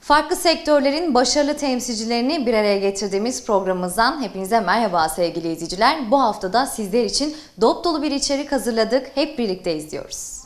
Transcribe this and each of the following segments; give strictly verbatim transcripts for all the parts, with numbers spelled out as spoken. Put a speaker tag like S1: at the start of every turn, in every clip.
S1: Farklı sektörlerin başarılı temsilcilerini bir araya getirdiğimiz programımızdan hepinize merhaba sevgili izleyiciler. Bu hafta da sizler için dop dolu bir içerik hazırladık. Hep birlikte izliyoruz.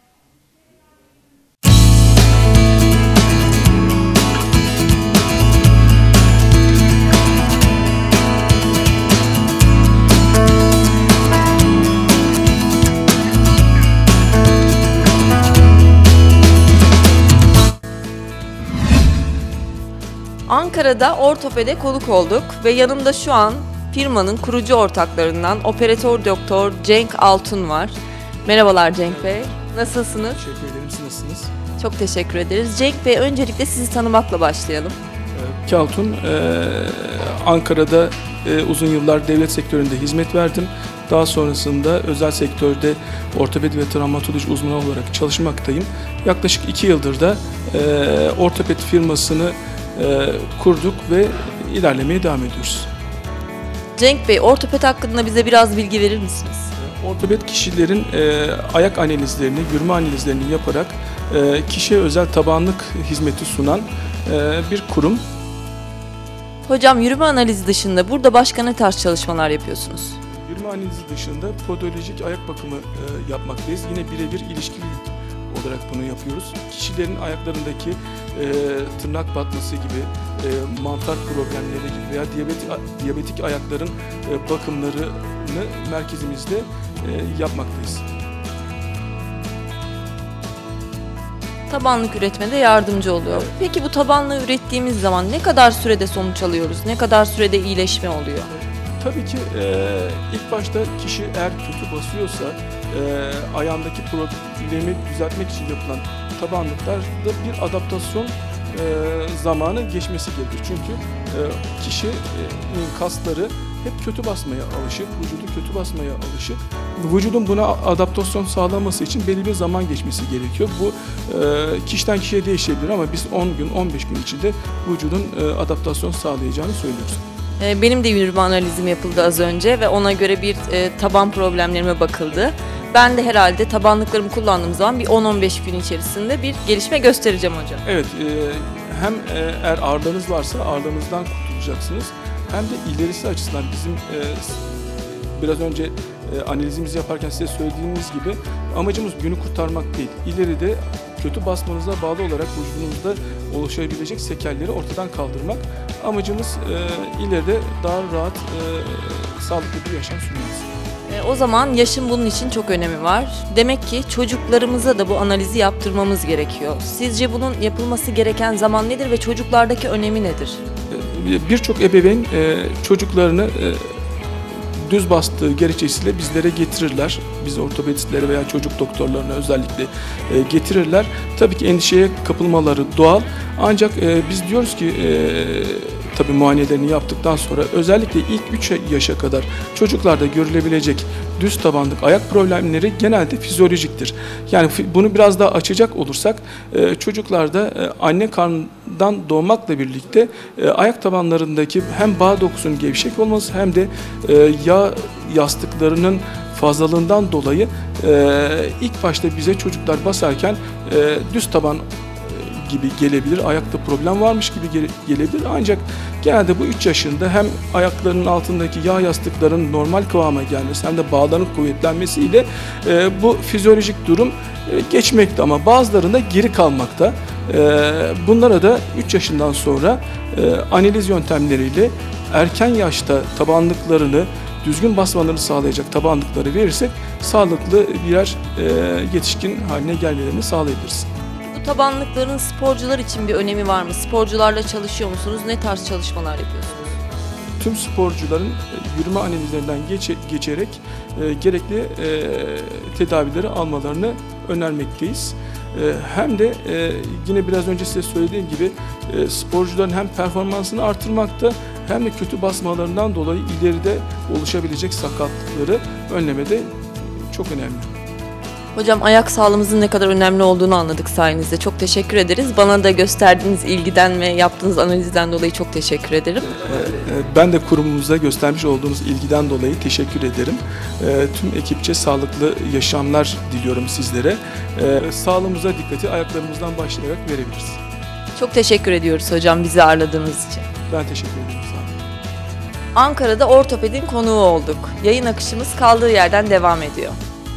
S2: Ankara'da Ortoped'e konuk olduk ve yanımda şu an firmanın kurucu ortaklarından operatör doktor Cenk Altun var. Merhabalar Cenk Bey, nasılsınız?
S3: Teşekkür ederim, siz nasılsınız?
S2: Çok teşekkür ederiz. Cenk Bey, öncelikle sizi tanımakla başlayalım.
S3: Cenk Altun, e, Ankara'da e, uzun yıllar devlet sektöründe hizmet verdim. Daha sonrasında özel sektörde ortopedi ve travmatoloji uzmanı olarak çalışmaktayım. Yaklaşık iki yıldır da e, ortopedi firmasını e, kurduk ve ilerlemeye devam ediyoruz.
S2: Cenk Bey, ortoped hakkında bize biraz bilgi verir misiniz?
S3: Ortoped kişilerin e, ayak analizlerini, yürüme analizlerini yaparak e, kişiye özel tabanlık hizmeti sunan e, bir kurum.
S2: Hocam, yürüme analizi dışında burada başka ne tarz çalışmalar yapıyorsunuz?
S3: Yürüme analizi dışında podolojik ayak bakımı e, yapmaktayız. Yine birebir ilişkili olarak bunu yapıyoruz. Kişilerin ayaklarındaki e, tırnak batması gibi, e, mantar problemleri gibi veya diyabetik, diyabetik ayakların e, bakımlarını merkezimizde e, yapmaktayız.
S2: Tabanlık üretmede yardımcı oluyor.
S3: Evet.
S2: Peki bu tabanlığı ürettiğimiz zaman ne kadar sürede sonuç alıyoruz? Ne kadar sürede iyileşme oluyor?
S3: Tabii ki e, ilk başta kişi eğer kötü basıyorsa e, ayağındaki problemi düzeltmek için yapılan tabanlıklarda bir adaptasyon e, zamanı geçmesi gerekir. Çünkü e, kişinin kasları hep kötü basmaya alışık, vücudu kötü basmaya alışık. Vücudun buna adaptasyon sağlaması için belli bir zaman geçmesi gerekiyor. Bu e, kişiden kişiye değişebilir ama biz on gün, on beş gün içinde vücudun e, adaptasyon sağlayacağını söylüyoruz.
S2: Benim de yürüme analizim yapıldı az önce ve ona göre bir e, taban problemlerime bakıldı. Ben de herhalde tabanlıklarımı kullandığım zaman bir on on beş gün içerisinde bir gelişme göstereceğim hocam.
S3: Evet, e, hem e, eğer ağrılarınız varsa ağrılarınızdan kurtulacaksınız. Hem de ilerisi açısından bizim e, biraz önce e, analizimizi yaparken size söylediğimiz gibi amacımız günü kurtarmak değil. İleride kötü basmanıza bağlı olarak vücudunuzda oluşabilecek sekelleri ortadan kaldırmak. Amacımız e, ileride daha rahat, e, sağlıklı bir yaşam sürmemiz.
S2: E, o zaman yaşın bunun için çok önemi var. Demek ki çocuklarımıza da bu analizi yaptırmamız gerekiyor. Sizce bunun yapılması gereken zaman nedir ve çocuklardaki önemi nedir?
S3: E, Birçok ebeveyn e, çocuklarını e, düz bastığı gerekçesiyle bizlere getirirler. Biz ortopedistlere veya çocuk doktorlarına özellikle e, getirirler. Tabii ki endişeye kapılmaları doğal. Ancak e, biz diyoruz ki e, tabii muayenelerini yaptıktan sonra özellikle ilk üç yaşa kadar çocuklarda görülebilecek düz tabanlık ayak problemleri genelde fizyolojiktir. Yani bunu biraz daha açacak olursak e, çocuklarda e, anne karnından doğmakla birlikte e, ayak tabanlarındaki hem bağ dokusunun gevşek olması hem de e, yağ yastıklarının fazlalığından dolayı e, ilk başta bize çocuklar basarken e, düz taban gibi gelebilir, ayakta problem varmış gibi gele, gelebilir. Ancak genelde bu üç yaşında hem ayaklarının altındaki yağ yastıklarının normal kıvama gelmesi hem de bağların kuvvetlenmesiyle e, bu fizyolojik durum e, geçmekte ama bazılarında geri kalmakta. E, bunlara da üç yaşından sonra e, analiz yöntemleriyle erken yaşta tabanlıklarını düzgün basmalarını sağlayacak tabanlıkları verirsek sağlıklı birer e, yetişkin haline gelmelerini sağlayabiliriz.
S2: Tabanlıkların sporcular için bir önemi var mı? Sporcularla çalışıyor musunuz? Ne tarz çalışmalar yapıyorsunuz?
S3: Tüm sporcuların yürüme analizlerinden geçe, geçerek e, gerekli e, tedavileri almalarını önermekteyiz. E, hem de e, yine biraz önce size söylediğim gibi e, sporcuların hem performansını artırmakta hem de kötü basmalarından dolayı ileride oluşabilecek sakatlıkları önlemede çok önemli.
S2: Hocam, ayak sağlığımızın ne kadar önemli olduğunu anladık sayenizde. Çok teşekkür ederiz. Bana da gösterdiğiniz ilgiden ve yaptığınız analizden dolayı çok teşekkür ederim.
S3: Ben de kurumumuza göstermiş olduğunuz ilgiden dolayı teşekkür ederim. Tüm ekipçe sağlıklı yaşamlar diliyorum sizlere. Sağlığımıza dikkati ayaklarımızdan başlayarak verebiliriz.
S2: Çok teşekkür ediyoruz hocam bizi ağırladığınız için.
S3: Ben teşekkür ederim. Sağ olun.
S2: Ankara'da ortopedin konuğu olduk. Yayın akışımız kaldığı yerden devam ediyor.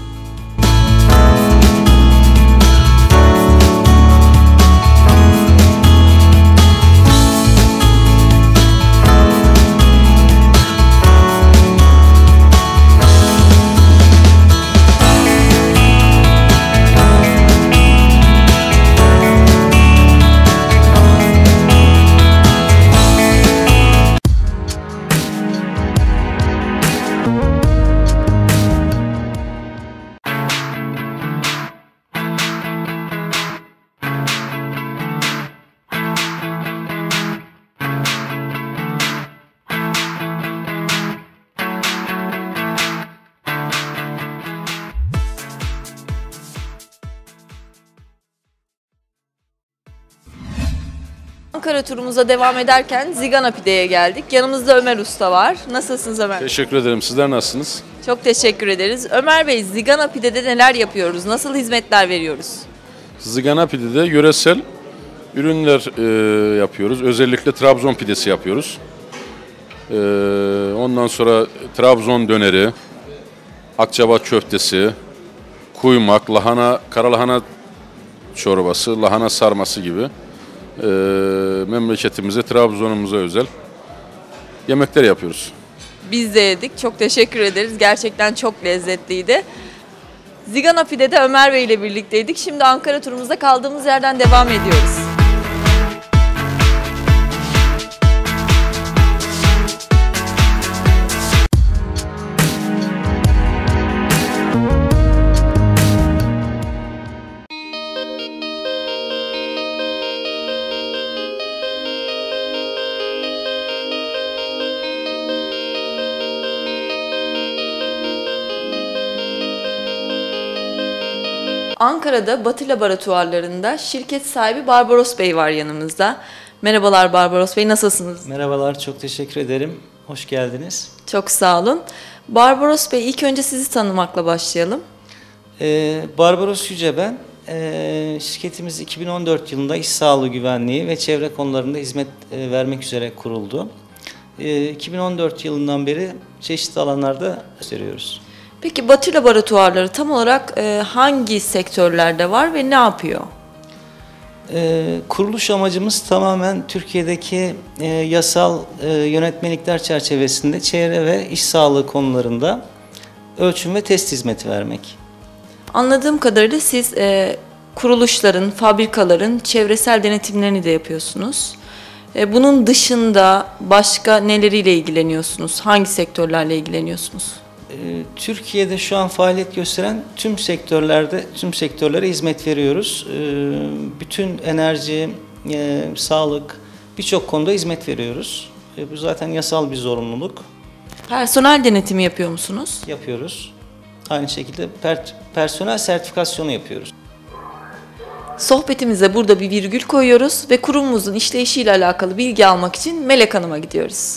S2: Ankara turumuza devam ederken Zigana Pide'ye geldik. Yanımızda Ömer Usta var. Nasılsınız Ömer?
S4: Teşekkür ederim. Sizler nasılsınız?
S2: Çok teşekkür ederiz. Ömer Bey, Zigana Pide'de neler yapıyoruz? Nasıl hizmetler veriyoruz?
S4: Zigana Pide'de yöresel ürünler e, yapıyoruz. Özellikle Trabzon pidesi yapıyoruz. E, ondan sonra Trabzon döneri, Akçabat köftesi, kuymak, lahana, karalahana çorbası, lahana sarması gibi e, memleketimize, Trabzon'umuza özel yemekler yapıyoruz.
S2: Biz de yedik. Çok teşekkür ederiz. Gerçekten çok lezzetliydi. Zigana Pide'de Ömer Bey ile birlikteydik. Şimdi Ankara turumuzda kaldığımız yerden devam ediyoruz. Ankara'da Batı Laboratuvarlarında şirket sahibi Barbaros Bey var yanımızda. Merhabalar Barbaros Bey, nasılsınız?
S5: Merhabalar, çok teşekkür ederim. Hoş geldiniz.
S2: Çok sağ olun. Barbaros Bey, ilk önce sizi tanımakla başlayalım.
S5: Ee, Barbaros Yüce ben. Ee, şirketimiz iki bin on dört yılında iş sağlığı güvenliği ve çevre konularında hizmet e, vermek üzere kuruldu. Ee, iki bin on dört yılından beri çeşitli alanlarda gösteriyoruz.
S2: Peki Batı Laboratuvarları tam olarak e, hangi sektörlerde var ve ne yapıyor?
S5: Ee, kuruluş amacımız tamamen Türkiye'deki e, yasal e, yönetmelikler çerçevesinde çevre ve iş sağlığı konularında ölçüm ve test hizmeti vermek.
S2: Anladığım kadarıyla siz e, kuruluşların, fabrikaların çevresel denetimlerini de yapıyorsunuz. E, bunun dışında başka neleriyle ilgileniyorsunuz? Hangi sektörlerle ilgileniyorsunuz?
S5: Türkiye'de şu an faaliyet gösteren tüm sektörlerde, tüm sektörlere hizmet veriyoruz. Bütün enerji, sağlık, birçok konuda hizmet veriyoruz. Bu zaten yasal bir zorunluluk.
S2: Personel denetimi yapıyor musunuz?
S5: Yapıyoruz. Aynı şekilde per personel sertifikasyonu yapıyoruz.
S2: Sohbetimize burada bir virgül koyuyoruz ve kurumumuzun işleyişiyle alakalı bilgi almak için Melek Hanım'a gidiyoruz.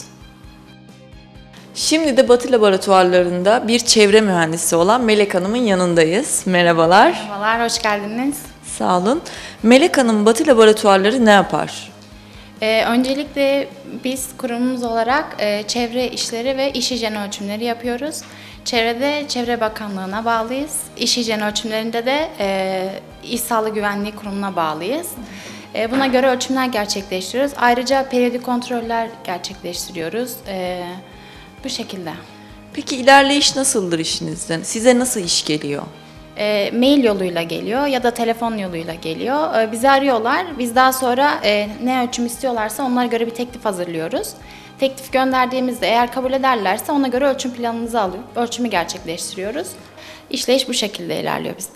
S2: Şimdi de Batı Laboratuvarlarında bir çevre mühendisi olan Melek Hanım'ın yanındayız. Merhabalar.
S6: Merhabalar, hoş geldiniz.
S2: Sağ olun. Melek Hanım, Batı Laboratuvarları ne yapar?
S6: Ee, öncelikle biz kurumumuz olarak e, çevre işleri ve iş hijyeni ölçümleri yapıyoruz. Çevrede Çevre Bakanlığı'na bağlıyız. İş hijyeni ölçümlerinde de e, İş Sağlığı Güvenliği Kurumu'na bağlıyız. E, buna göre ölçümler gerçekleştiriyoruz. Ayrıca periyodik kontroller gerçekleştiriyoruz. E, bu şekilde.
S2: Peki ilerleyiş nasıldır işinizden? Size nasıl iş geliyor?
S6: E, mail yoluyla geliyor ya da telefon yoluyla geliyor. E, bizi arıyorlar. Biz daha sonra e, ne ölçüm istiyorlarsa onlara göre bir teklif hazırlıyoruz. Teklif gönderdiğimizde eğer kabul ederlerse ona göre ölçüm planımızı alıp ölçümü gerçekleştiriyoruz. İşleyiş bu şekilde ilerliyor bizde.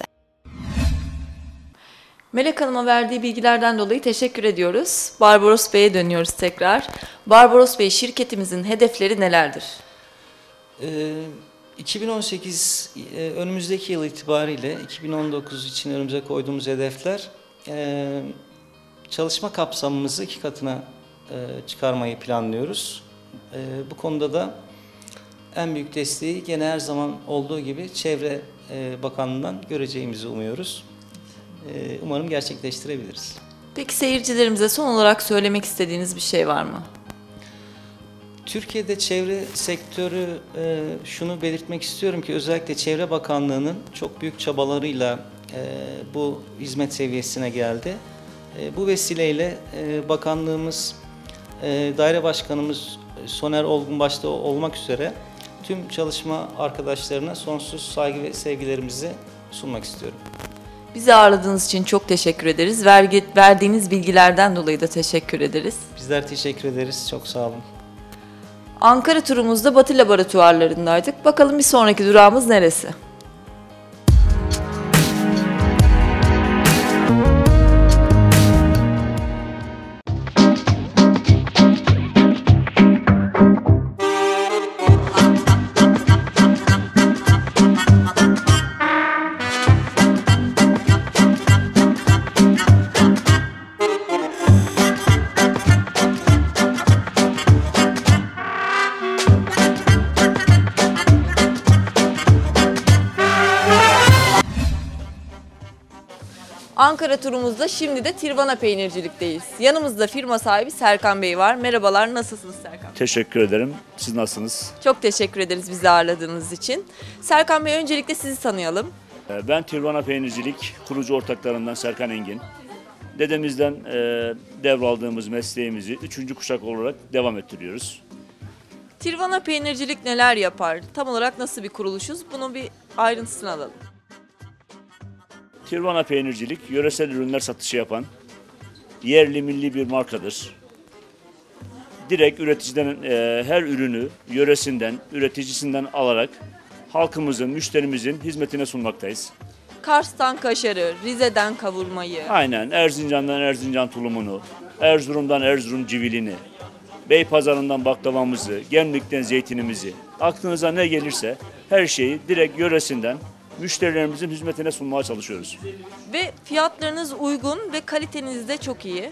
S2: Melek Hanım'a verdiği bilgilerden dolayı teşekkür ediyoruz. Barbaros Bey'e dönüyoruz tekrar. Barbaros Bey, şirketimizin hedefleri nelerdir?
S5: Ee, iki bin on sekiz e, önümüzdeki yıl itibariyle iki bin on dokuz için önümüze koyduğumuz hedefler e, çalışma kapsamımızı iki katına e, çıkarmayı planlıyoruz. E, bu konuda da en büyük desteği gene her zaman olduğu gibi Çevre e, Bakanlığı'ndan göreceğimizi umuyoruz. E, umarım gerçekleştirebiliriz.
S2: Peki seyircilerimize son olarak söylemek istediğiniz bir şey var mı?
S5: Türkiye'de çevre sektörü, e, şunu belirtmek istiyorum ki özellikle Çevre Bakanlığı'nın çok büyük çabalarıyla e, bu hizmet seviyesine geldi. E, bu vesileyle e, bakanlığımız, e, daire başkanımız Soner Olgun başta olmak üzere tüm çalışma arkadaşlarına sonsuz saygı ve sevgilerimizi sunmak istiyorum.
S2: Bizi ağırladığınız için çok teşekkür ederiz. Vergi, verdiğiniz bilgilerden dolayı da teşekkür ederiz.
S5: Bizler teşekkür ederiz. Çok sağ olun.
S2: Ankara turumuzda Batı laboratuvarlarındaydık. Bakalım bir sonraki durağımız neresi? Ankara turumuzda şimdi de Tirvana Peynircilik'teyiz. Yanımızda firma sahibi Serkan Bey var. Merhabalar, nasılsınız Serkan?
S7: Teşekkür ederim. Siz nasılsınız?
S2: Çok teşekkür ederiz bizi ağırladığınız için. Serkan Bey, öncelikle sizi tanıyalım.
S7: Ben Tirvana Peynircilik kurucu ortaklarından Serkan Engin. Dedemizden e, devraldığımız mesleğimizi üçüncü kuşak olarak devam ettiriyoruz.
S2: Tirvana Peynircilik neler yapar? Tam olarak nasıl bir kuruluşuz? Bunun bir ayrıntısını alalım.
S7: Tirvana Peynircilik, yöresel ürünler satışı yapan, yerli milli bir markadır. Direkt üreticiden e, her ürünü yöresinden, üreticisinden alarak halkımızın, müşterimizin hizmetine sunmaktayız.
S2: Kars'tan kaşarı, Rize'den kavurmayı.
S7: Aynen, Erzincan'dan Erzincan tulumunu, Erzurum'dan Erzurum civilini, Beypazarı'ndan baklavamızı, Gemlik'ten zeytinimizi, aklınıza ne gelirse her şeyi direkt yöresinden müşterilerimizin hizmetine sunmaya çalışıyoruz.
S2: Ve fiyatlarınız uygun ve kaliteniz de çok iyi.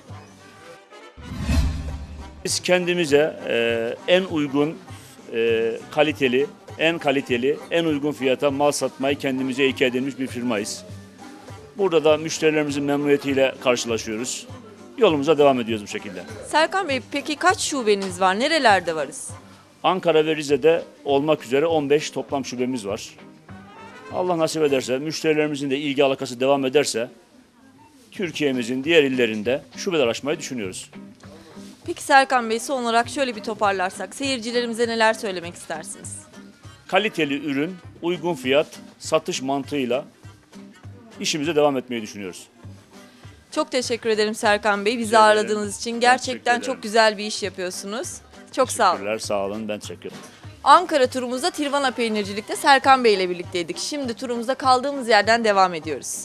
S7: Biz kendimize e, en uygun, e, kaliteli, en kaliteli, en uygun fiyata mal satmayı kendimize ilke edilmiş bir firmayız. Burada da müşterilerimizin memnuniyetiyle karşılaşıyoruz. Yolumuza devam ediyoruz bu şekilde.
S2: Serkan Bey, peki kaç şubeniz var? Nerelerde varız?
S7: Ankara ve Rize'de olmak üzere on beş toplam şubemiz var. Allah nasip ederse, müşterilerimizin de ilgi alakası devam ederse Türkiye'mizin diğer illerinde şubeler açmayı düşünüyoruz.
S2: Peki Serkan Bey, son olarak şöyle bir toparlarsak seyircilerimize neler söylemek istersiniz?
S7: Kaliteli ürün, uygun fiyat, satış mantığıyla işimize devam etmeyi düşünüyoruz.
S2: Çok teşekkür ederim Serkan Bey, bizi
S7: Rica ederim.
S2: ağırladığınız için.
S7: Ben
S2: Gerçekten
S7: teşekkür
S2: çok güzel bir iş yapıyorsunuz. Çok sağ olun.
S7: Teşekkürler, sağ olun. Ben teşekkür ederim.
S2: Ankara turumuzda Tirvana Peynircilik'te Serkan Bey ile birlikteydik. Şimdi turumuza kaldığımız yerden devam ediyoruz.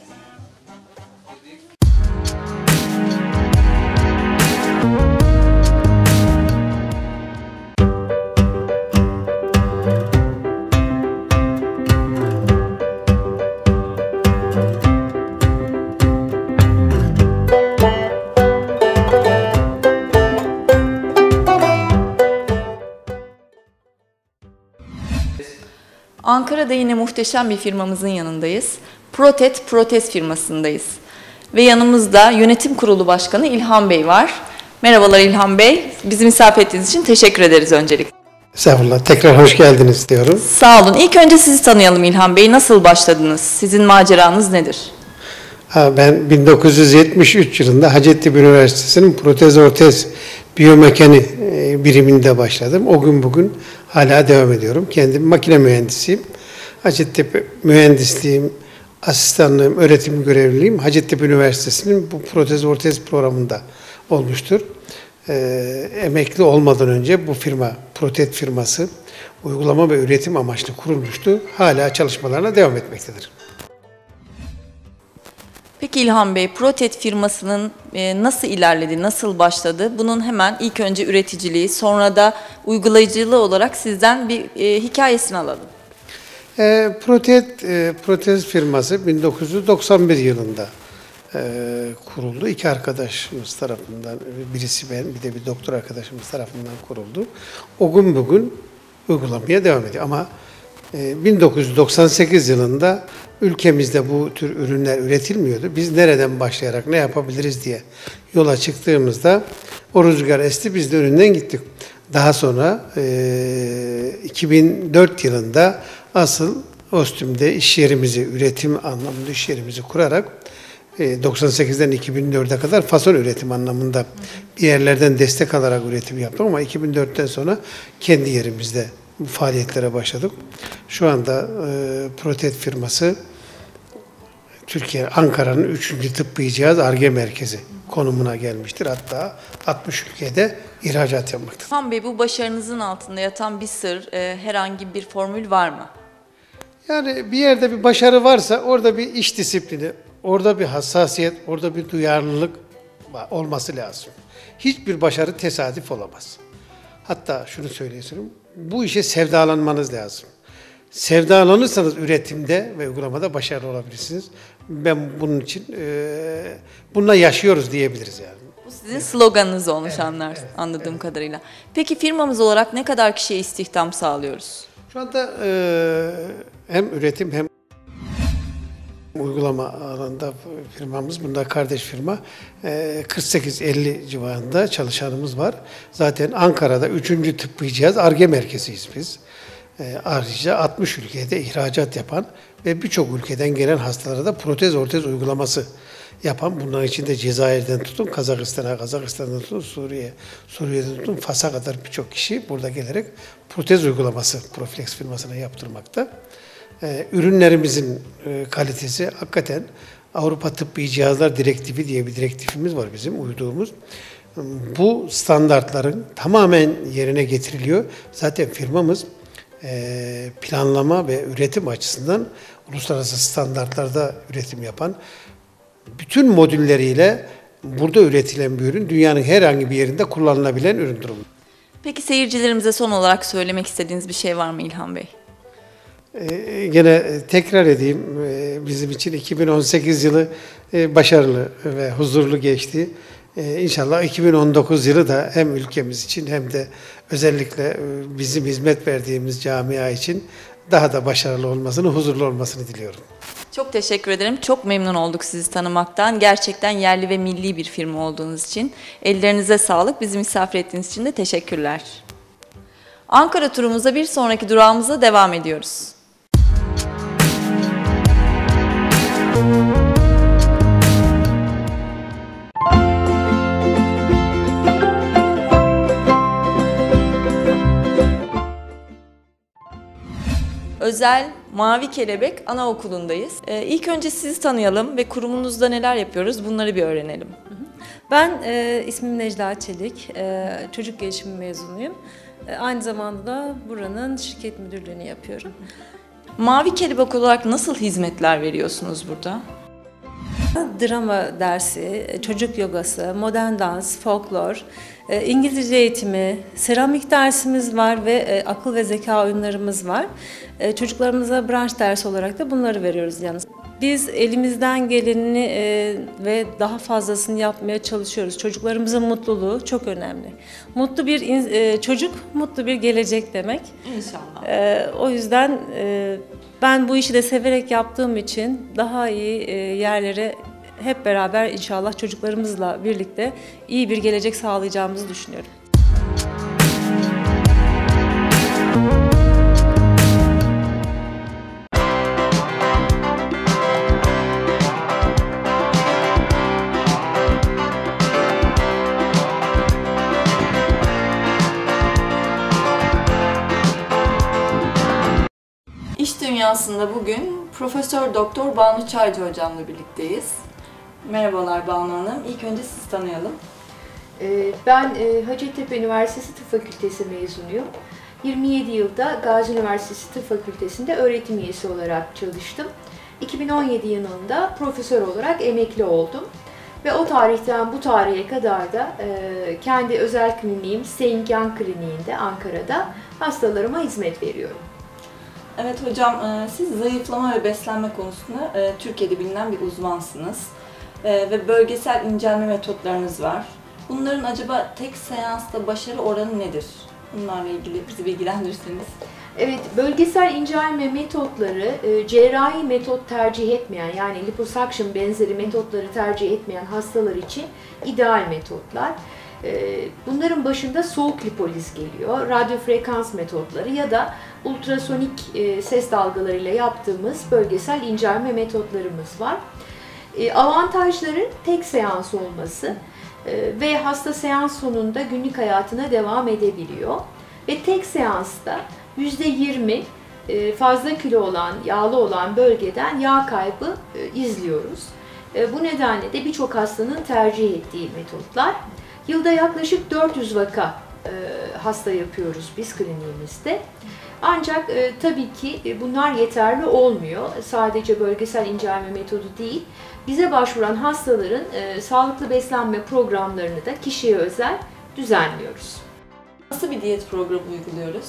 S2: Ankara'da yine muhteşem bir firmamızın yanındayız. Protet Protez firmasındayız. Ve yanımızda Yönetim Kurulu Başkanı İlhan Bey var. Merhabalar İlhan Bey. Bizi misafir ettiğiniz için teşekkür ederiz öncelikle.
S8: Estağfurullah. Tekrar hoş geldiniz diyorum.
S2: Sağ olun. İlk önce sizi tanıyalım İlhan Bey. Nasıl başladınız? Sizin maceranız nedir?
S8: Ha, ben bin dokuz yüz yetmiş üç yılında Hacettepe Üniversitesi'nin protez ortez biyomekani e, biriminde başladım. O gün bugün hala devam ediyorum. Kendim makine mühendisiyim. Hacettepe mühendisliğim, asistanlığım, öğretim görevliliğim Hacettepe Üniversitesi'nin bu protez ortez programında olmuştur. E, emekli olmadan önce bu firma, Protet firması uygulama ve üretim amaçlı kurulmuştu. Hala çalışmalarına devam etmektedir.
S2: Peki İlhan Bey, Protet firmasının e, nasıl ilerledi, nasıl başladı? Bunun hemen ilk önce üreticiliği, sonra da uygulayıcılığı olarak sizden bir e, hikayesini alalım.
S8: E, Protet e, Protez firması bin dokuz yüz doksan bir yılında e, kuruldu. İki arkadaşımız tarafından, birisi ben, bir de bir doktor arkadaşımız tarafından kuruldu. O gün bugün uygulamaya devam ediyor. Ama bin dokuz yüz doksan sekiz yılında ülkemizde bu tür ürünler üretilmiyordu. Biz nereden başlayarak ne yapabiliriz diye yola çıktığımızda o rüzgar esti, biz de önünden gittik. Daha sonra e, iki bin dört yılında asıl Ostüm'de iş yerimizi, üretim anlamında iş yerimizi kurarak e, doksan sekizden iki bin dörde kadar fason üretim anlamında bir yerlerden destek alarak üretim yaptım ama iki bin dörtten sonra kendi yerimizde bu faaliyetlere başladık. Şu anda e, Protet firması Türkiye, Ankara'nın üçüncü tıbbi cihaz Ar-Ge merkezi konumuna gelmiştir. Hatta altmış ülkede ihracat yapmaktadır.
S2: İlhan Bey, bu başarınızın altında yatan bir sır, e, herhangi bir formül var mı?
S8: Yani bir yerde bir başarı varsa orada bir iş disiplini, orada bir hassasiyet, orada bir duyarlılık olması lazım. Hiçbir başarı tesadüf olamaz. Hatta şunu söyleyeyim, bu işe sevdalanmanız lazım. Sevdalanırsanız üretimde ve uygulamada başarılı olabilirsiniz. Ben bunun için e, bununla yaşıyoruz diyebiliriz yani.
S2: Bu sizin sloganınız olmuş
S8: Evet,
S2: anlar,
S8: evet,
S2: anladığım
S8: evet.
S2: kadarıyla. Peki firmamız olarak ne kadar kişiye istihdam sağlıyoruz?
S8: Şu anda e, hem üretim hem uygulama alanında firmamız, bunda kardeş firma, e, kırk sekiz elli civarında çalışanımız var. Zaten Ankara'da üçüncü tıbbi cihaz Ar-Ge merkeziyiz biz. E, ayrıca altmış ülkede ihracat yapan ve birçok ülkeden gelen hastalara da protez ortez uygulaması yapan, bunların içinde Cezayir'den tutun Kazakistan'a, Kazakistan'dan tutun Suriye, Suriye'den tutun Fas'a kadar birçok kişi burada gelerek protez uygulaması Proflex firmasına yaptırmakta. Ee, ürünlerimizin e, kalitesi hakikaten Avrupa Tıbbi Cihazlar Direktifi diye bir direktifimiz var bizim uyduğumuz. Bu standartların tamamen yerine getiriliyor. Zaten firmamız e, planlama ve üretim açısından uluslararası standartlarda üretim yapan, bütün modülleriyle burada üretilen bir ürün dünyanın herhangi bir yerinde kullanılabilen üründür.
S2: Peki seyircilerimize son olarak söylemek istediğiniz bir şey var mı İlhan Bey?
S8: Ee, gene tekrar edeyim, ee, bizim için iki bin on sekiz yılı e, başarılı ve huzurlu geçti. Ee, İnşallah iki bin on dokuz yılı da hem ülkemiz için hem de özellikle e, bizim hizmet verdiğimiz camia için daha da başarılı olmasını, huzurlu olmasını diliyorum.
S2: Çok teşekkür ederim. Çok memnun olduk sizi tanımaktan. Gerçekten yerli ve milli bir firma olduğunuz için. Ellerinize sağlık. Bizi misafir ettiğiniz için de teşekkürler. Ankara turumuza bir sonraki durağımıza devam ediyoruz. Özel Mavi Kelebek Anaokulu'ndayız. Ee, ilk önce sizi tanıyalım ve kurumunuzda neler yapıyoruz bunları bir öğrenelim.
S9: Ben e, ismim Necla Çelik, e, çocuk gelişimi mezunuyum. E, aynı zamanda da buranın şirket müdürlüğünü yapıyorum.
S2: Mavi Kelebek olarak nasıl hizmetler veriyorsunuz burada?
S9: Drama dersi, çocuk yogası, modern dans, folklor, e, İngilizce eğitimi, seramik dersimiz var ve e, akıl ve zeka oyunlarımız var. E, çocuklarımıza branş dersi olarak da bunları veriyoruz yalnız. Biz elimizden geleni e, ve daha fazlasını yapmaya çalışıyoruz. Çocuklarımızın mutluluğu çok önemli. Mutlu bir in, e, çocuk, mutlu bir gelecek demek.
S2: İnşallah.
S9: E, o yüzden e, ben bu işi de severek yaptığım için daha iyi e, yerlere hep beraber inşallah çocuklarımızla birlikte iyi bir gelecek sağlayacağımızı düşünüyorum.
S2: İş dünyasında bugün Profesör Doktor Banu Çaycı hocamla birlikteyiz. Merhabalar Banu Hanım. İlk önce sizi tanıyalım.
S10: Ben Hacettepe Üniversitesi Tıp Fakültesi mezunuyum. yirmi yedi yılda Gazi Üniversitesi Tıp Fakültesi'nde öğretim üyesi olarak çalıştım. iki bin on yedi yılında profesör olarak emekli oldum. Ve o tarihten bu tarihe kadar da kendi özel kliniğim Saint Young Kliniği'nde Ankara'da hastalarıma hizmet veriyorum.
S2: Evet hocam, siz zayıflama ve beslenme konusunda Türkiye'de bilinen bir uzmansınız. Ve bölgesel incelme metotlarınız var. Bunların acaba tek seansta başarı oranı nedir? Bunlarla ilgili bizi bilgilendirirseniz.
S10: Evet, bölgesel incelme metotları e, cerrahi metot tercih etmeyen, yani liposuction benzeri metotları tercih etmeyen hastalar için ideal metotlar. E, bunların başında soğuk lipoliz geliyor, radyo frekans metotları ya da ultrasonik e, ses dalgalarıyla yaptığımız bölgesel incelme metotlarımız var. E, avantajları tek seans olması e, ve hasta seans sonunda günlük hayatına devam edebiliyor. Ve tek seansta yüzde yirmi fazla kilo olan, yağlı olan bölgeden yağ kaybı izliyoruz. Bu nedenle de birçok hastanın tercih ettiği metotlar. Yılda yaklaşık dört yüz vaka hasta yapıyoruz biz kliniğimizde. Ancak tabii ki bunlar yeterli olmuyor. Sadece bölgesel incelme metodu değil, bize başvuran hastaların sağlıklı beslenme programlarını da kişiye özel düzenliyoruz.
S2: Nasıl bir diyet programı uyguluyoruz?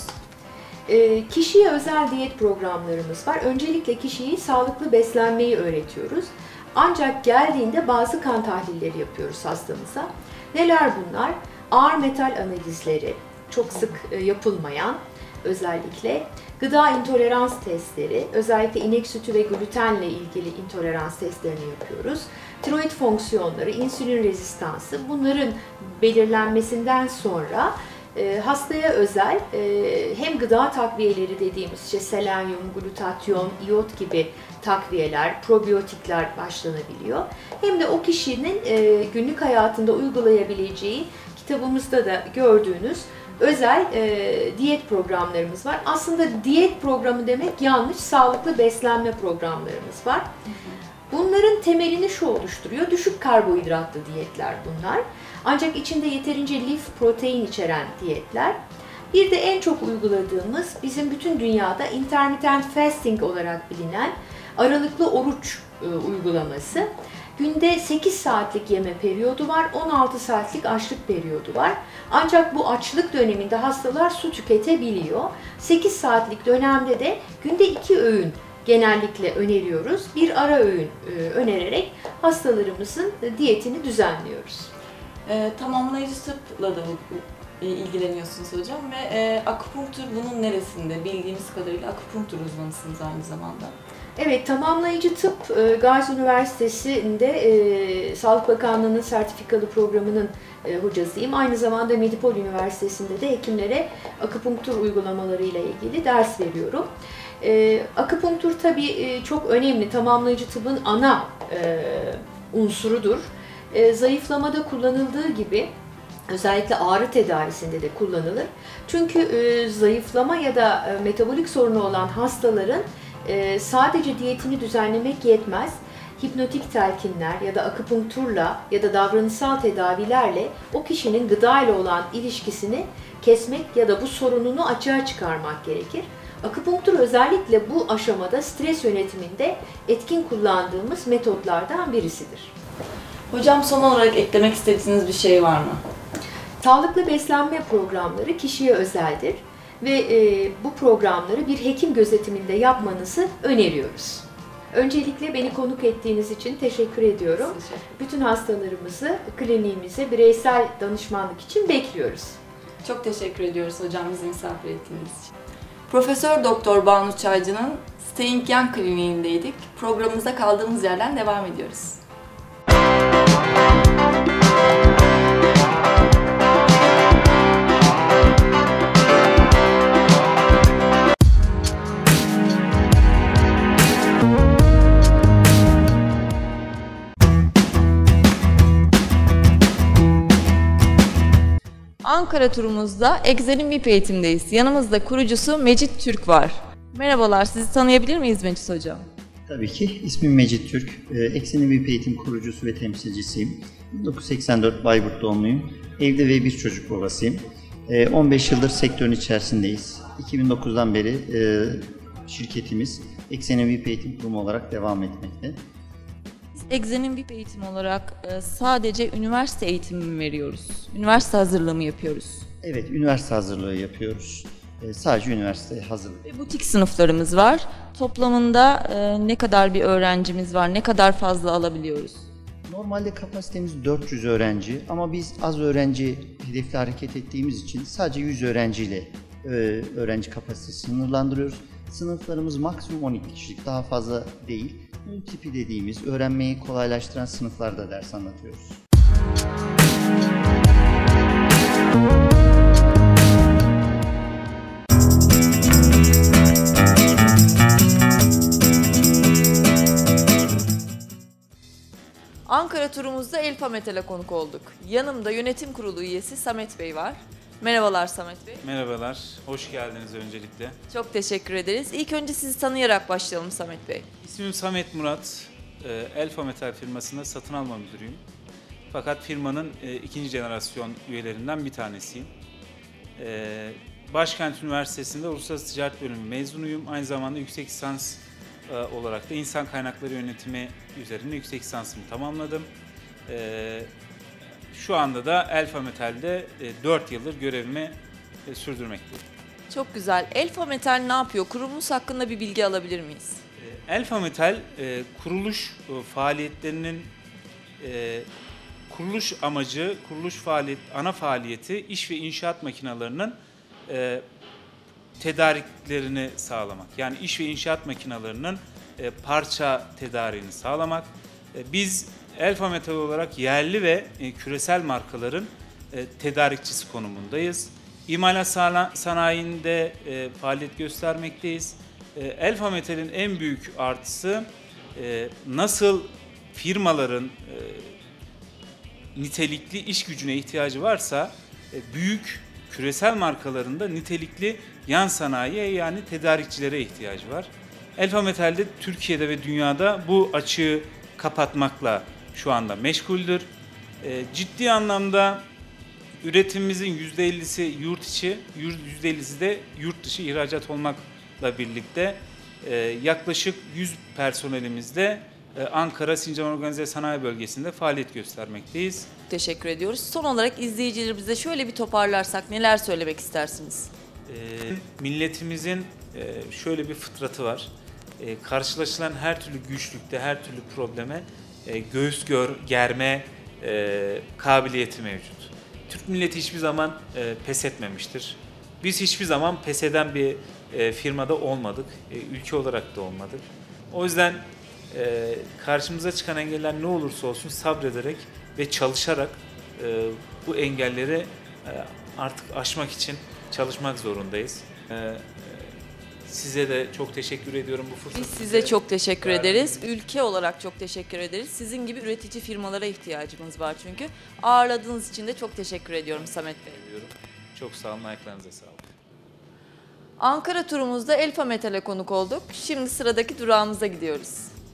S10: E, kişiye özel diyet programlarımız var. Öncelikle kişiyi sağlıklı beslenmeyi öğretiyoruz. Ancak geldiğinde bazı kan tahlilleri yapıyoruz hastamıza. Neler bunlar? Ağır metal analizleri, çok sık e, yapılmayan özellikle. Gıda intolerans testleri, özellikle inek sütü ve glutenle ilgili intolerans testlerini yapıyoruz. Tiroid fonksiyonları, insülin rezistansı, bunların belirlenmesinden sonra E, hastaya özel e, hem gıda takviyeleri dediğimiz işte selenyum, glutatyon, iyot gibi takviyeler, probiyotikler başlanabiliyor. Hem de o kişinin e, günlük hayatında uygulayabileceği kitabımızda da gördüğünüz özel e, diyet programlarımız var. Aslında diyet programı demek yanlış, sağlıklı beslenme programlarımız var. Bunların temelini şu oluşturuyor, düşük karbonhidratlı diyetler bunlar. Ancak içinde yeterince lif, protein içeren diyetler. Bir de en çok uyguladığımız, bizim bütün dünyada intermittent fasting olarak bilinen aralıklı oruç e, uygulaması. Günde sekiz saatlik yeme periyodu var, on altı saatlik açlık periyodu var. Ancak bu açlık döneminde hastalar su tüketebiliyor. sekiz saatlik dönemde de günde iki öğün genellikle öneriyoruz. Bir ara öğün e, önererek hastalarımızın diyetini düzenliyoruz.
S2: E, tamamlayıcı tıpla da e, ilgileniyorsunuz hocam ve e, akupunktur bunun neresinde? Bildiğimiz kadarıyla akupunktur uzmanısınız aynı zamanda.
S10: Evet, tamamlayıcı tıp e, Gazi Üniversitesi'nde e, Sağlık Bakanlığı'nın sertifikalı programının e, hocasıyım. Aynı zamanda Medipol Üniversitesi'nde de hekimlere akupunktur uygulamalarıyla ilgili ders veriyorum. E, akupunktur tabii e, çok önemli, tamamlayıcı tıbbın ana e, unsurudur. E, zayıflamada kullanıldığı gibi özellikle ağrı tedavisinde de kullanılır. Çünkü e, zayıflama ya da e, metabolik sorunu olan hastaların e, sadece diyetini düzenlemek yetmez. Hipnotik telkinler ya da akupunkturla ya da davranışsal tedavilerle o kişinin gıda ile olan ilişkisini kesmek ya da bu sorununu açığa çıkarmak gerekir. Akupunktur özellikle bu aşamada stres yönetiminde etkin kullandığımız metotlardan birisidir.
S2: Hocam son olarak eklemek istediğiniz bir şey var mı?
S10: Sağlıklı beslenme programları kişiye özeldir ve e, bu programları bir hekim gözetiminde yapmanızı öneriyoruz. Öncelikle beni konuk ettiğiniz için teşekkür ediyorum. Teşekkür. Bütün hastalarımızı kliniğimize bireysel danışmanlık için bekliyoruz.
S2: Çok teşekkür ediyoruz hocam bizi misafir ettiğiniz için. Profesör Doktor Banu Çaycı'nın Staying Young kliniğindeydik. Programımıza kaldığımız yerden devam ediyoruz. Ankara turumuzda Excel'in V I P eğitimdeyiz. Yanımızda kurucusu Mecit Türk var. Merhabalar, sizi tanıyabilir miyiz Mecit Hocam?
S11: Tabii ki. İsmim Mecit Türk. Excel'in V I P eğitim kurucusu ve temsilcisiyim. bin dokuz yüz seksen dört Bayburt doğumluyum. Evli ve bir çocuk babasıyım. on beş yıldır sektörün içerisindeyiz. iki bin dokuzdan beri şirketimiz Excel'in V I P eğitim kurumu olarak devam etmekte.
S2: Excel'in V I P eğitim olarak sadece üniversite eğitimi mi veriyoruz? Üniversite hazırlığı mı yapıyoruz?
S11: Evet, üniversite hazırlığı yapıyoruz. Sadece üniversite hazırlığı.
S2: Ve butik sınıflarımız var. Toplamında ne kadar bir öğrencimiz var? Ne kadar fazla alabiliyoruz?
S11: Normalde kapasitemiz dört yüz öğrenci ama biz az öğrenci hedefli hareket ettiğimiz için sadece yüz öğrenciyle e, öğrenci kapasitesi sınırlandırıyoruz. Sınıflarımız maksimum on iki kişilik, daha fazla değil. Multipi dediğimiz öğrenmeyi kolaylaştıran sınıflarda ders anlatıyoruz.
S2: Ankara turumuzda Elfa Metal'e konuk olduk. Yanımda yönetim kurulu üyesi Samet Bey var. Merhabalar Samet Bey.
S12: Merhabalar, hoş geldiniz öncelikle.
S2: Çok teşekkür ederiz. İlk önce sizi tanıyarak başlayalım Samet Bey.
S12: İsmim Samet Murat, Elfa Metal firmasında satın alma müdürüyüm. Fakat firmanın ikinci jenerasyon üyelerinden bir tanesiyim. Başkent Üniversitesi'nde Uluslararası Ticaret Bölümü mezunuyum. Aynı zamanda yüksek lisans olarak da insan kaynakları yönetimi üzerine yüksek lisansımı tamamladım. Şu anda da Elfa Metal'de dört yıldır görevimi sürdürmekteyim.
S2: Çok güzel. Elfa Metal ne yapıyor? Kurumumuz hakkında bir bilgi alabilir miyiz?
S12: Elfa Metal kuruluş faaliyetlerinin kuruluş amacı, kuruluş faaliyet, ana faaliyeti iş ve inşaat makinelerinin tedariklerini sağlamak. Yani iş ve inşaat makinelerinin parça tedariğini sağlamak. Biz Elfa Metal olarak yerli ve küresel markaların tedarikçisi konumundayız. İmalat sanayinde faaliyet göstermekteyiz. Elfa Metal'in en büyük artısı nasıl firmaların nitelikli iş gücüne ihtiyacı varsa büyük küresel markaların da nitelikli yan sanayiye yani tedarikçilere ihtiyacı var. Elfa Metal'de Türkiye'de ve dünyada bu açığı kapatmakla şu anda meşguldür. Ciddi anlamda üretimimizin yüzde ellisi yurt içi, yüzde ellisi de yurt dışı ihracat olmakla birlikte yaklaşık yüz personelimizde Ankara Sincan Organize Sanayi Bölgesi'nde faaliyet göstermekteyiz.
S2: Teşekkür ediyoruz. Son olarak izleyicilerimize şöyle bir toparlarsak neler söylemek istersiniz?
S12: Milletimizin şöyle bir fıtratı var. Karşılaşılan her türlü güçlükte, her türlü probleme göğüs gör, germe kabiliyeti mevcut. Türk milleti hiçbir zaman pes etmemiştir. Biz hiçbir zaman pes eden bir firmada olmadık, ülke olarak da olmadık. O yüzden karşımıza çıkan engeller ne olursa olsun sabrederek ve çalışarak bu engelleri artık aşmak için çalışmak zorundayız. Size de çok teşekkür ediyorum bu fırsatı.
S2: Biz size çok teşekkür ederiz. Ülke olarak çok teşekkür ederiz. Sizin gibi üretici firmalara ihtiyacımız var çünkü. Ağırladığınız için de çok teşekkür ediyorum Samet Bey.
S12: Çok sağ olun, ayaklarınıza sağlık.
S2: Ankara turumuzda Elfa Metal'e konuk olduk. Şimdi sıradaki durağımıza gidiyoruz.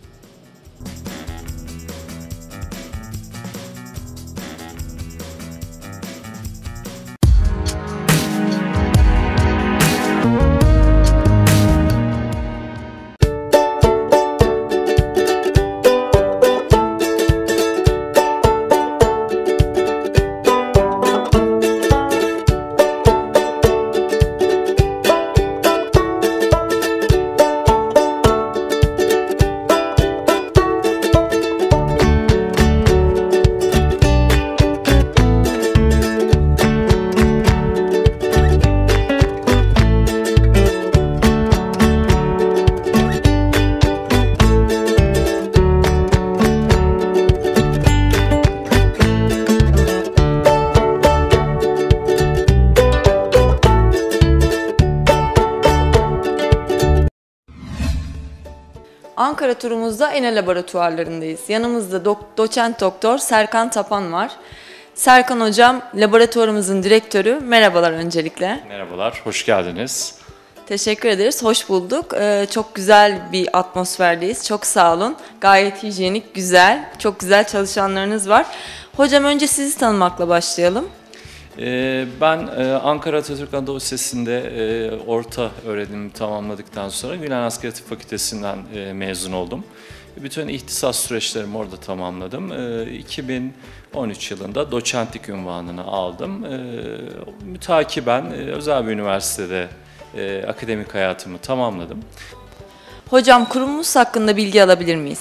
S2: Ankara turumuzda ENA laboratuvarlarındayız. Yanımızda do- doçent doktor Serkan Tapan var. Serkan hocam laboratuvarımızın direktörü. Merhabalar öncelikle.
S13: Merhabalar, hoş geldiniz.
S2: Teşekkür ederiz, hoş bulduk. Ee, çok güzel bir atmosferdeyiz. Çok sağ olun. Gayet hijyenik, güzel, çok güzel çalışanlarınız var. Hocam önce sizi tanımakla başlayalım.
S13: Ben Ankara Atatürk Anadolu Lisesi'nde orta öğrenimi tamamladıktan sonra Yunan Askeri Tıp Fakültesinden mezun oldum. Bütün ihtisas süreçlerimi orada tamamladım. iki bin on üç yılında doçentlik unvanını aldım. Mütakiben özel bir üniversitede akademik hayatımı tamamladım.
S2: Hocam kurumumuz hakkında bilgi alabilir miyiz?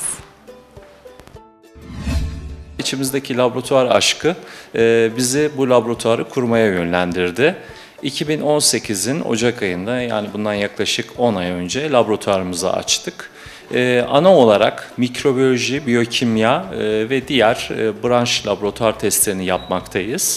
S13: İçimizdeki laboratuvar aşkı e, bizi bu laboratuvarı kurmaya yönlendirdi. iki bin on sekizin Ocak ayında, yani bundan yaklaşık on ay önce laboratuvarımızı açtık. Ee, ana olarak mikrobiyoloji, biyokimya e, ve diğer e, branş laboratuvar testlerini yapmaktayız.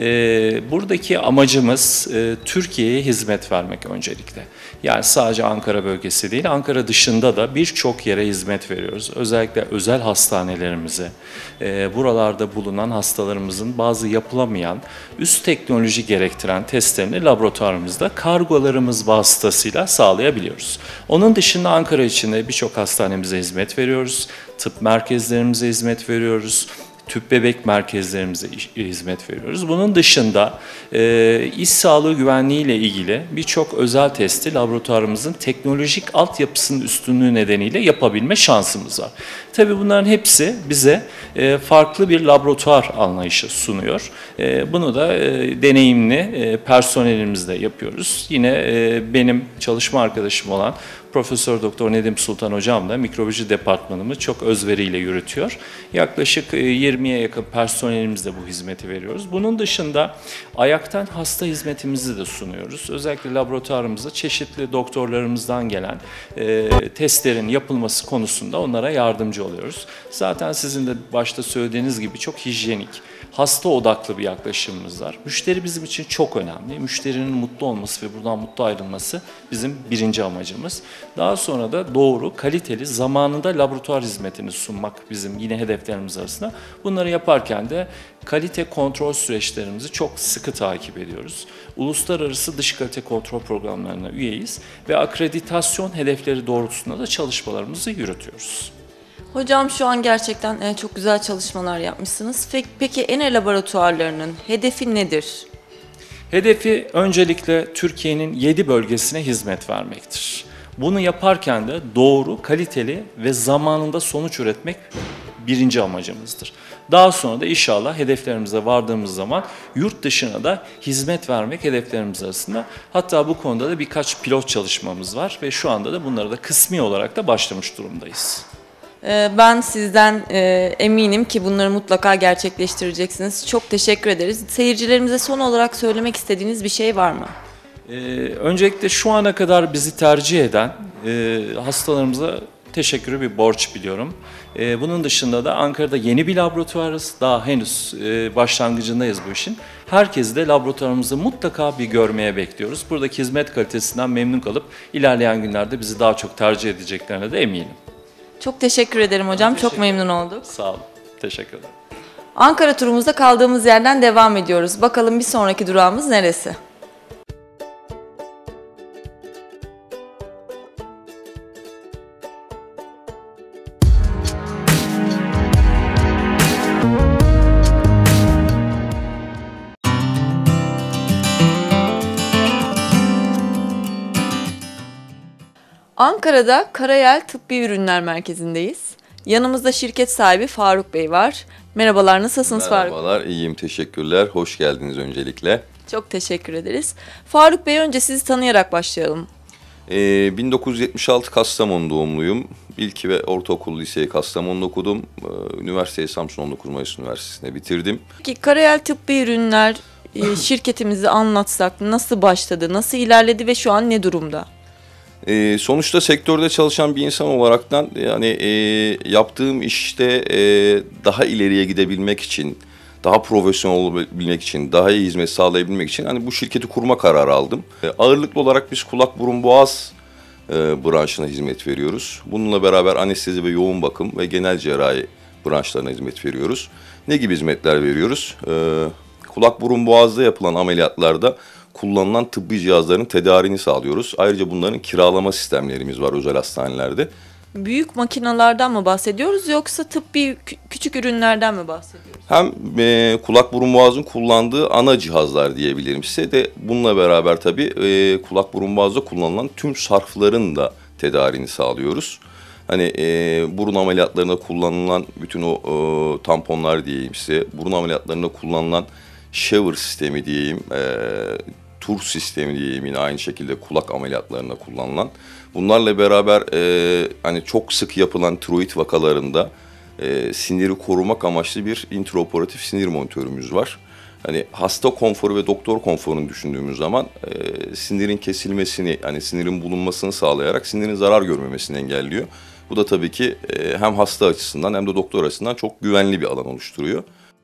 S13: E, buradaki amacımız e, Türkiye'ye hizmet vermek öncelikle. Yani sadece Ankara bölgesi değil, Ankara dışında da birçok yere hizmet veriyoruz. Özellikle özel hastanelerimize, e, buralarda bulunan hastalarımızın bazı yapılamayan, üst teknoloji gerektiren testlerini laboratuvarımızda kargolarımız vasıtasıyla sağlayabiliyoruz. Onun dışında Ankara içinde birçok hastanemize hizmet veriyoruz, tıp merkezlerimize hizmet veriyoruz, tüp bebek merkezlerimize hizmet veriyoruz. Bunun dışında e, iş sağlığı güvenliği ile ilgili birçok özel testi laboratuvarımızın teknolojik altyapısının üstünlüğü nedeniyle yapabilme şansımız var. Tabii bunların hepsi bize e, farklı bir laboratuvar anlayışı sunuyor. E, bunu da e, deneyimli e, personelimizle yapıyoruz. Yine e, benim çalışma arkadaşım olan Profesör Doktor Nedim Sultan Hocam da mikrobiyoloji departmanımı çok özveriyle yürütüyor. Yaklaşık yirmiye yakın personelimizle bu hizmeti veriyoruz. Bunun dışında ayaktan hasta hizmetimizi de sunuyoruz. Özellikle laboratuvarımızda çeşitli doktorlarımızdan gelen e, testlerin yapılması konusunda onlara yardımcı oluyoruz. Zaten sizin de başta söylediğiniz gibi çok hijyenik, hasta odaklı bir yaklaşımımız var. Müşteri bizim için çok önemli. Müşterinin mutlu olması ve buradan mutlu ayrılması bizim birinci amacımız. Daha sonra da doğru, kaliteli, zamanında laboratuvar hizmetini sunmak bizim yine hedeflerimiz arasında. Bunları yaparken de kalite kontrol süreçlerimizi çok sıkı takip ediyoruz. Uluslararası dış kalite kontrol programlarına üyeyiz ve akreditasyon hedefleri doğrultusunda da çalışmalarımızı yürütüyoruz.
S2: Hocam şu an gerçekten çok güzel çalışmalar yapmışsınız. Peki ENE laboratuvarlarının hedefi nedir?
S13: Hedefi öncelikle Türkiye'nin yedi bölgesine hizmet vermektir. Bunu yaparken de doğru, kaliteli ve zamanında sonuç üretmek birinci amacımızdır. Daha sonra da inşallah hedeflerimize vardığımız zaman yurt dışına da hizmet vermek hedeflerimiz arasında. Hatta bu konuda da birkaç pilot çalışmamız var ve şu anda da bunlara da kısmi olarak da başlamış durumdayız.
S2: Ben sizden eminim ki bunları mutlaka gerçekleştireceksiniz. Çok teşekkür ederiz. Seyircilerimize son olarak söylemek istediğiniz bir şey var mı?
S13: Ee, öncelikle şu ana kadar bizi tercih eden e, hastalarımıza teşekkürü bir borç biliyorum. E, bunun dışında da Ankara'da yeni bir laboratuvarız. Daha henüz e, başlangıcındayız bu işin. Herkesi de laboratuvarımızı mutlaka bir görmeye bekliyoruz. Buradaki hizmet kalitesinden memnun kalıp ilerleyen günlerde bizi daha çok tercih edeceklerine de eminim.
S2: Çok teşekkür ederim hocam. Çok memnun olduk.
S13: Sağ olun. Teşekkür ederim.
S2: Ankara turumuzda kaldığımız yerden devam ediyoruz. Bakalım bir sonraki durağımız neresi? Ankara'da Karayel Tıbbi Ürünler Merkezi'ndeyiz. Yanımızda şirket sahibi Faruk Bey var. Merhabalar, nasılsınız Faruk?
S14: Merhabalar, iyiyim, teşekkürler. Hoş geldiniz öncelikle.
S2: Çok teşekkür ederiz. Faruk Bey, önce sizi tanıyarak başlayalım.
S14: Ee, bin dokuz yüz yetmiş altı Kastamonu doğumluyum. İlk ve ortaokul liseyi Kastamonu'da okudum. Ee, üniversiteyi Samsun on dokuz Mayıs Üniversitesi'nde bitirdim.
S2: Peki Karayel Tıbbi Ürünler şirketimizi anlatsak, nasıl başladı, nasıl ilerledi ve şu an ne durumda?
S14: Ee, sonuçta sektörde çalışan bir insan olaraktan yani e, yaptığım işte e, daha ileriye gidebilmek için, daha profesyonel olabilmek için, daha iyi hizmet sağlayabilmek için hani bu şirketi kurma kararı aldım. E, ağırlıklı olarak biz kulak, burun, boğaz e, branşına hizmet veriyoruz. Bununla beraber anestezi ve yoğun bakım ve genel cerrahi branşlarına hizmet veriyoruz. Ne gibi hizmetler veriyoruz? E, kulak, burun, boğazda yapılan ameliyatlarda kullanılan tıbbi cihazların tedariğini sağlıyoruz. Ayrıca bunların kiralama sistemlerimiz var özel hastanelerde.
S2: Büyük makinalardan mı bahsediyoruz yoksa tıbbi küçük ürünlerden mi bahsediyoruz?
S14: Hem e, kulak burun boğazın kullandığı ana cihazlar diyebilirim size de bununla beraber tabii e, kulak burun boğazda kullanılan tüm sarfların da tedariğini sağlıyoruz. Hani e, burun ameliyatlarında kullanılan bütün o e, tamponlar diyeyim size, burun ameliyatlarında kullanılan shower sistemi diyeyim, e, tur sistemi diyeyim yine aynı şekilde kulak ameliyatlarında kullanılan. Bunlarla beraber e, hani çok sık yapılan tiroid vakalarında e, siniri korumak amaçlı bir intraoperatif sinir monitörümüz var. Hani hasta konforu ve doktor konforunu düşündüğümüz zaman e, sinirin kesilmesini, yani sinirin bulunmasını sağlayarak sinirin zarar görmemesini engelliyor. Bu da tabii ki e, hem hasta açısından hem de doktor açısından çok güvenli bir alan oluşturuyor.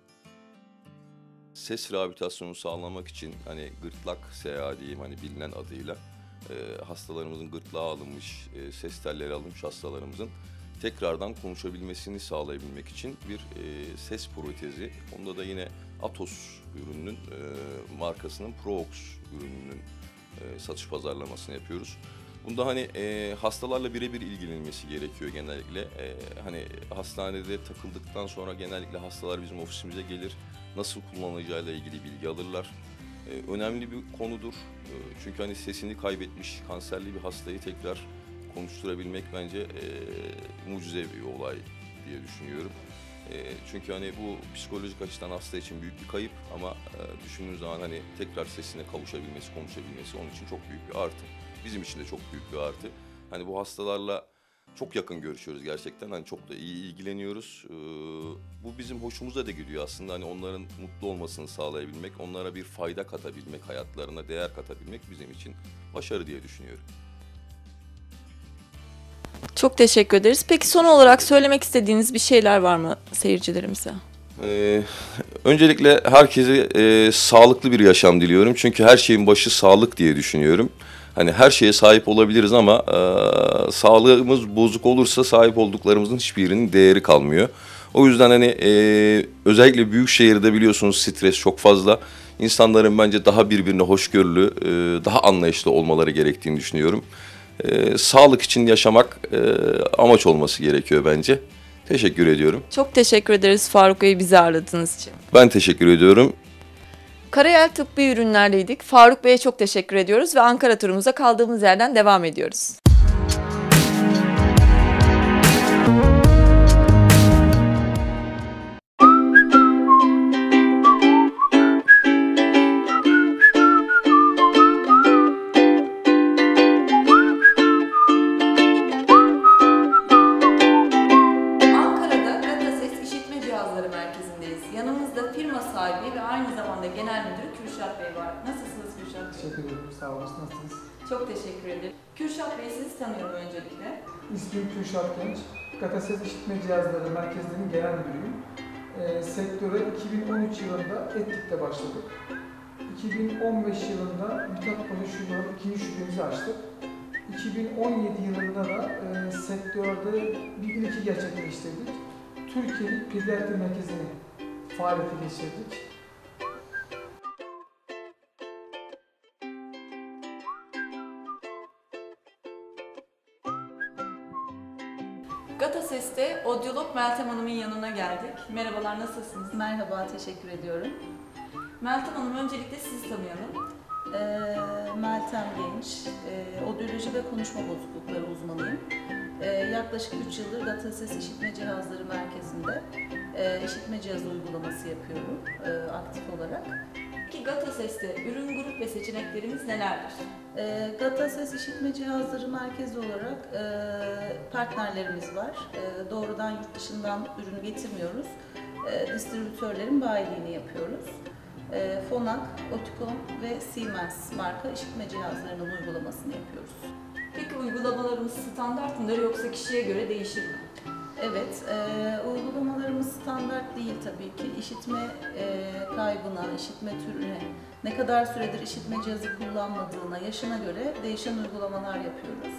S14: Ses rehabilitasyonu sağlamak için hani gırtlak S A diyeyim hani bilinen adıyla e, hastalarımızın gırtlağa alınmış, e, ses telleri alınmış hastalarımızın tekrardan konuşabilmesini sağlayabilmek için bir e, ses protezi. Onda da yine Atos ürününün e, markasının Provox ürününün e, satış pazarlamasını yapıyoruz. Bunda hani e, hastalarla birebir ilgilenilmesi gerekiyor genellikle. E, hani hastanede takıldıktan sonra genellikle hastalar bizim ofisimize gelir. Nasıl kullanılacağıyla ilgili bilgi alırlar. E, önemli bir konudur. E, çünkü hani sesini kaybetmiş kanserli bir hastayı tekrar konuşturabilmek bence e, mucize bir olay diye düşünüyorum. E, çünkü hani bu psikolojik açıdan hasta için büyük bir kayıp ama e, düşündüğünüz zaman hani tekrar sesine kavuşabilmesi, konuşabilmesi onun için çok büyük bir artı. Bizim için de çok büyük bir artı. Hani bu hastalarla çok yakın görüşüyoruz gerçekten. Hani çok da iyi ilgileniyoruz. Ee, bu bizim hoşumuza da gidiyor aslında. Hani onların mutlu olmasını sağlayabilmek, onlara bir fayda katabilmek, hayatlarına değer katabilmek bizim için başarı diye düşünüyorum.
S2: Çok teşekkür ederiz. Peki son olarak söylemek istediğiniz bir şeyler var mı seyircilerimize?
S14: Ee, öncelikle herkese e, sağlıklı bir yaşam diliyorum. Çünkü her şeyin başı sağlık diye düşünüyorum. Hani her şeye sahip olabiliriz ama e, sağlığımız bozuk olursa sahip olduklarımızın hiçbirinin değeri kalmıyor. O yüzden hani e, özellikle büyük şehirde biliyorsunuz stres çok fazla. İnsanların bence daha birbirine hoşgörülü, e, daha anlayışlı olmaları gerektiğini düşünüyorum. E, sağlık için yaşamak e, amaç olması gerekiyor bence. Teşekkür ediyorum.
S2: Çok teşekkür ederiz Faruk Bey bizi ağırladığınız için.
S14: Ben teşekkür ediyorum.
S2: Karayel Tıbbi Ürünler'deydik. Faruk Bey'e çok teşekkür ediyoruz ve Ankara turumuza kaldığımız yerden devam ediyoruz. Ankara'da Gatases İşitme Cihazları Merkezi'ndeyiz. Yanımızda firma sahibi ve aynı zamanda genel müdürü Kürşat Bey var. Nasılsınız Kürşat Bey?
S15: Teşekkür ederim. Sağ olasın. Nasılsınız?
S2: Çok teşekkür ederim. Kürşat Bey sizi tanıyorum öncelikle.
S15: İsmim Kürşat Genç. Gatases İşitme Cihazları Merkezi'nin genel müdürüyüm. E, sektöre iki bin on üç yılında Etlik'te başladık. iki bin on beş yılında Mithat Paşa Şube'nin ikinci şubemizi açtık. iki bin on yedi yılında da e, sektörde bir ilki gerçekleştirdik. Türkiye'nin Pediatri Merkezi'ni faaliyete geçirdik.
S2: Gatases'te odyolog Meltem Hanım'ın yanına geldik. Merhabalar, nasılsınız?
S16: Merhaba, teşekkür ediyorum.
S2: Meltem Hanım, öncelikle sizi tanıyalım.
S16: Ee, Meltem Genç, e, odyoloji ve konuşma bozuklukları uzmanıyım. E, yaklaşık üç yıldır Gatases İşitme Cihazları Merkezi'nde e, işitme cihazı uygulaması yapıyorum e, aktif olarak.
S2: Peki Gatases'te ürün, grup ve seçeneklerimiz nelerdir?
S16: E, Gatases İşitme Cihazları Merkezi olarak e, partnerlerimiz var. E, doğrudan yurt dışından ürünü getirmiyoruz. E, distribütörlerin bayiliğini yapıyoruz. E, Phonak, Oticon ve Siemens marka işitme cihazlarının uygulamasını yapıyoruz.
S2: Peki uygulamalarımız standart mıdır yoksa kişiye göre değişir mi?
S16: Evet, e, uygulamalarımız standart değil tabii ki. İşitme e, kaybına, işitme türüne, ne kadar süredir işitme cihazı kullanmadığına, yaşına göre değişen uygulamalar yapıyoruz.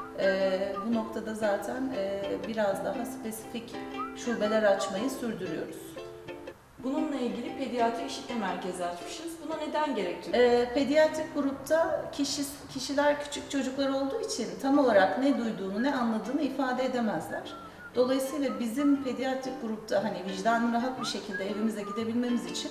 S16: E, bu noktada zaten e, biraz daha spesifik şubeler açmayı sürdürüyoruz.
S2: Bununla ilgili pediatri işitme merkezi açmışız. Buna neden gerek duyuyor?
S16: E, pediatrik grupta kişi, kişiler küçük çocuklar olduğu için tam olarak ne duyduğunu, ne anladığını ifade edemezler. Dolayısıyla bizim pediatrik grupta hani vicdanlı rahat bir şekilde evimize gidebilmemiz için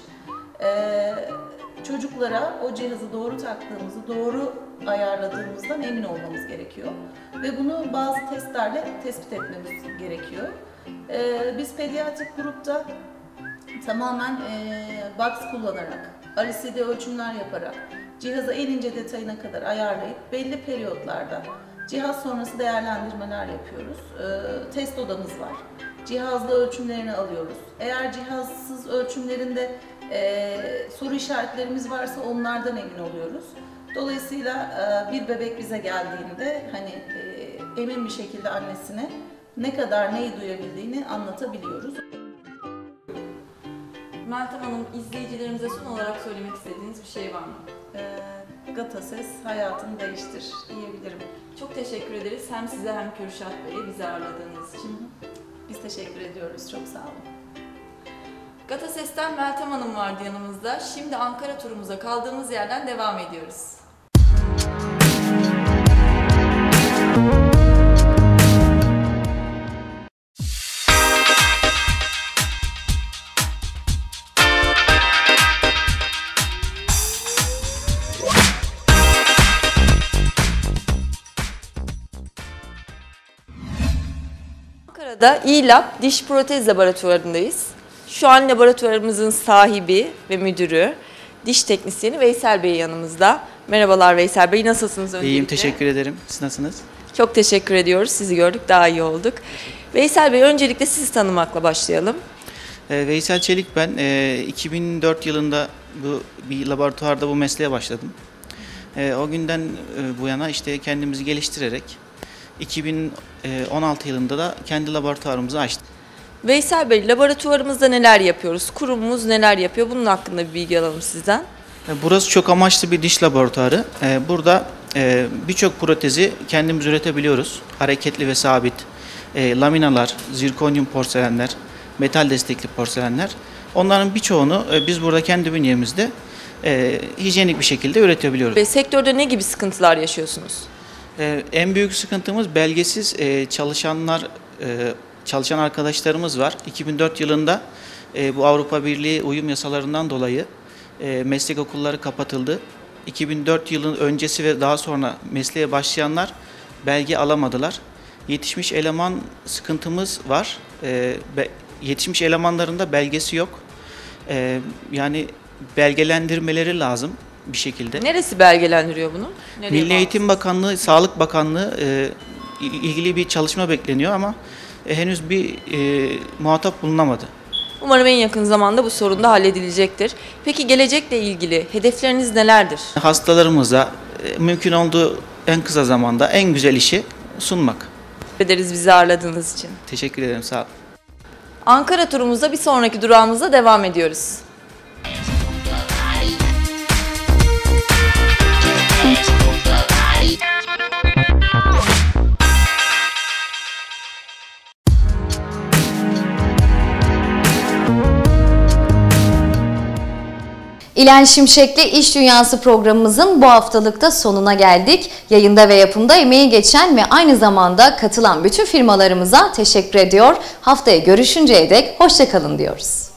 S16: e, çocuklara o cihazı doğru taktığımızı, doğru ayarladığımızdan emin olmamız gerekiyor. Ve bunu bazı testlerle tespit etmemiz gerekiyor. E, biz pediatrik grupta tamamen e, box kullanarak, R C D ölçümler yaparak, cihazı en ince detayına kadar ayarlayıp belli periyotlarda cihaz sonrası değerlendirmeler yapıyoruz. E, test odamız var. Cihazla ölçümlerini alıyoruz. Eğer cihazsız ölçümlerinde E, soru işaretlerimiz varsa onlardan emin oluyoruz. Dolayısıyla e, bir bebek bize geldiğinde hani e, emin bir şekilde annesine ne kadar neyi duyabildiğini anlatabiliyoruz.
S2: Meltem Hanım, izleyicilerimize son olarak söylemek istediğiniz bir şey var mı?
S16: E, Gatases hayatını değiştir diyebilirim.
S2: Çok teşekkür ederiz hem size hem Kürşat Bey'e bizi ağırladığınız için.
S16: Biz teşekkür ediyoruz. Çok sağ olun.
S2: Gatases'ten Meltem Hanım vardı yanımızda. Şimdi Ankara turumuza kaldığımız yerden devam ediyoruz. Ankara'da İLAB Diş Protez Laboratuvarı'ndayız. Şu an laboratuvarımızın sahibi ve müdürü, diş teknisyeni Veysel Bey yanımızda. Merhabalar Veysel Bey, nasılsınız öncelikle?
S17: İyiyim, teşekkür ederim. Siz nasılsınız?
S2: Çok teşekkür ediyoruz. Sizi gördük, daha iyi olduk. Veysel Bey, öncelikle sizi tanımakla başlayalım.
S17: Ee, Veysel Çelik ben. E, iki bin dört yılında bu bir laboratuvarda bu mesleğe başladım. E, o günden e, bu yana işte kendimizi geliştirerek iki bin on altı yılında da kendi laboratuvarımızı açtık.
S2: Veysel Bey, laboratuvarımızda neler yapıyoruz? Kurumumuz neler yapıyor? Bunun hakkında bir bilgi alalım sizden.
S17: Burası çok amaçlı bir diş laboratuvarı. Burada birçok protezi kendimiz üretebiliyoruz. Hareketli ve sabit. Laminalar, zirkonyum porselenler, metal destekli porselenler. Onların birçoğunu biz burada kendi bünyemizde hijyenik bir şekilde üretebiliyoruz.
S2: Ve sektörde ne gibi sıkıntılar yaşıyorsunuz?
S17: En büyük sıkıntımız belgesiz çalışanlar, çalışan arkadaşlarımız var. iki bin dört yılında bu Avrupa Birliği uyum yasalarından dolayı meslek okulları kapatıldı. iki bin dört yılın öncesi ve daha sonra mesleğe başlayanlar belge alamadılar. Yetişmiş eleman sıkıntımız var. Yetişmiş elemanların da belgesi yok. Yani belgelendirmeleri lazım bir şekilde.
S2: Neresi belgelendiriyor bunu? Nereye
S17: Milli
S2: bağlı?
S17: Eğitim Bakanlığı, Sağlık Bakanlığı e, ilgili bir çalışma bekleniyor ama e, henüz bir e, muhatap bulunamadı.
S2: Umarım en yakın zamanda bu sorun da halledilecektir. Peki gelecekle ilgili hedefleriniz nelerdir?
S17: Hastalarımıza e, mümkün olduğu en kısa zamanda en güzel işi sunmak.
S2: Teşekkür ederiz bizi ağırladığınız için.
S17: Teşekkür ederim, sağ olun.
S2: Ankara turumuzda bir sonraki durağımızda devam ediyoruz.
S1: İlhan Şimşek'le İş Dünyası programımızın bu haftalıkta sonuna geldik. Yayında ve yapımda emeği geçen ve aynı zamanda katılan bütün firmalarımıza teşekkür ediyor. Haftaya görüşünceye dek hoşça kalın diyoruz.